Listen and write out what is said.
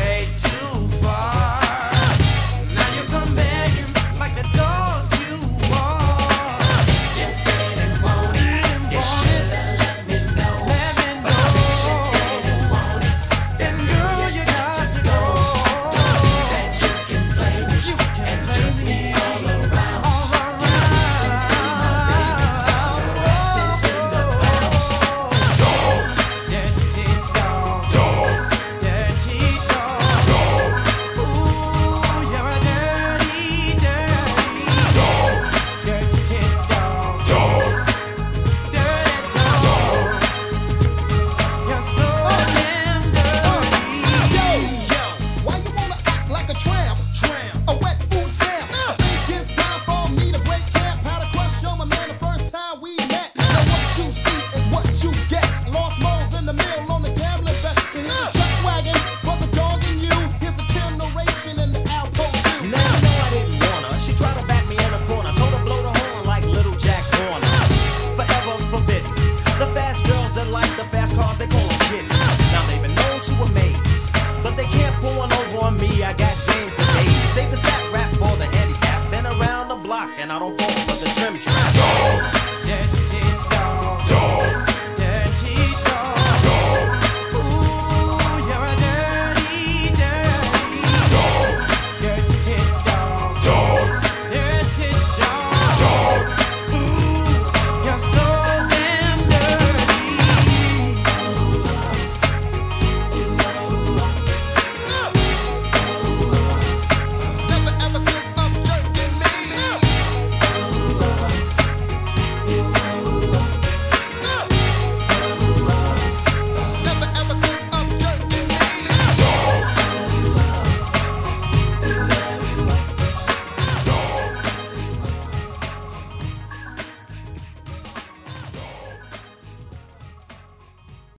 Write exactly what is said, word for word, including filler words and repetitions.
strayed too far. Now you come begging like the dog you are. You didn't want it, you should've let me know. Let me know. But since you didn't want it, then girl you got to go. Don't think that you can blame me, you can and jerk me all around. All around. You used to be my baby, now the rest is in the pound. Dog, dirty dog, dog, dirty dog, dog. Ooh, you're a dirty, dirty dog, dirty dog, dog, dirty dog. You're so damn dirty. Yo, yo, why you wanna act like a tramp? Tramp. A wet food stamp. I think it's time for me to break camp. Had a crush on my man the first time we met. Now what you see is what you get. Lost more than a meal on the gambling bet. So here's the chuck wagon for the dog and you. Here's the kill narration and the Alpo too. Now you know I didn't want her. She tried to back me in a corner. Told her blow the horn like little Jack Horner. Forever forbidden. The fast girls that like the fast cars, they call them kittens. Now they've been known to amaze, but they can't pull one over on me. I got game for days. Save the sat rap for the handicap. Been around the block and I don't